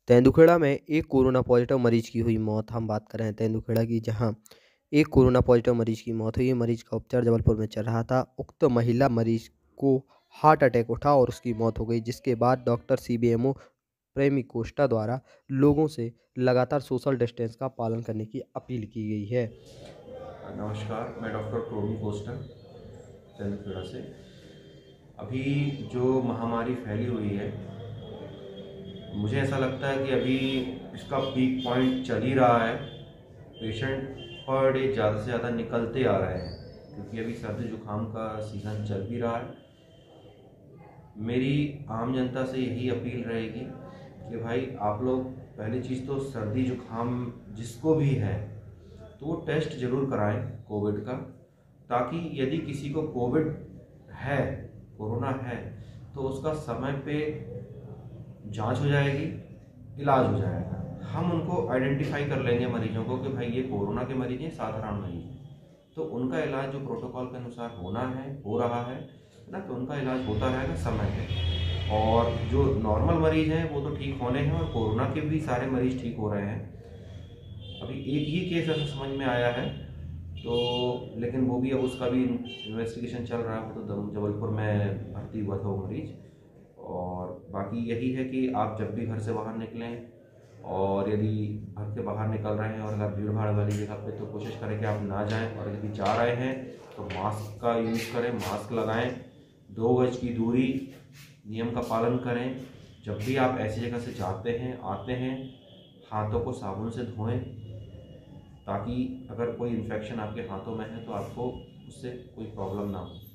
तेंदुखेड़ा में एक corona positive मरीज की हुई मौत। हम बात कर रहे हैं तेंदुखेड़ा की, जहां एक कोरोना पॉजिटिव मरीज की मौत हुई। मरीज का उपचार जबलपुर में चल रहा था। उक्त महिला मरीज को हार्ट अटैक उठा और उसकी मौत हो गई, जिसके बाद डॉक्टर सीबीएमओ प्रेमी कोस्टा द्वारा लोगों से लगातार सोशल डिस्टेंस का पालन करने की अपील की गई है। नमस्कार, मैं डॉक्टर प्रोमी कोस्टा तेंदुखेड़ा से। अभी जो महामारी फैली हुई है, मुझे ऐसा लगता है कि अभी इसका पीक पॉइंट चल ही रहा है। पेशेंट पर डे ज़्यादा से ज़्यादा निकलते आ रहे हैं, क्योंकि अभी सर्दी जुकाम का सीज़न चल भी रहा है। मेरी आम जनता से यही अपील रहेगी कि भाई आप लोग पहली चीज़ तो सर्दी जुकाम जिसको भी है तो वो टेस्ट ज़रूर कराएं कोविड का, ताकि यदि किसी को कोविड है, कोरोना है, तो उसका समय पे जांच हो जाएगी, इलाज हो जाएगा। हम उनको आइडेंटिफाई कर लेंगे मरीजों को कि भाई ये कोरोना के मरीज हैं, साधारण मरीज हैं, तो उनका इलाज जो प्रोटोकॉल के अनुसार होना है हो रहा है ना, तो उनका इलाज होता रहेगा समय पे। और जो नॉर्मल मरीज हैं वो तो ठीक होने हैं, और कोरोना के भी सारे मरीज ठीक हो रहे हैं। अभी एक ही केस ऐसा समझ में आया है, तो लेकिन वो भी अब उसका भी इन्वेस्टिगेशन चल रहा है। वो तो जबलपुर में भर्ती हुआ था वो मरीज। और बाकी यही है कि आप जब भी घर से बाहर निकलें, और यदि घर के बाहर निकल रहे हैं और अगर भीड़ भाड़ वाली जगह पे, तो कोशिश करें कि आप ना जाएं, और यदि जा रहे हैं तो मास्क का यूज़ करें, मास्क लगाएं, 2 गज की दूरी नियम का पालन करें। जब भी आप ऐसी जगह से जाते हैं आते हैं, हाथों को साबुन से धोएं, ताकि अगर कोई इन्फेक्शन आपके हाथों में है तो आपको उससे कोई प्रॉब्लम ना हो।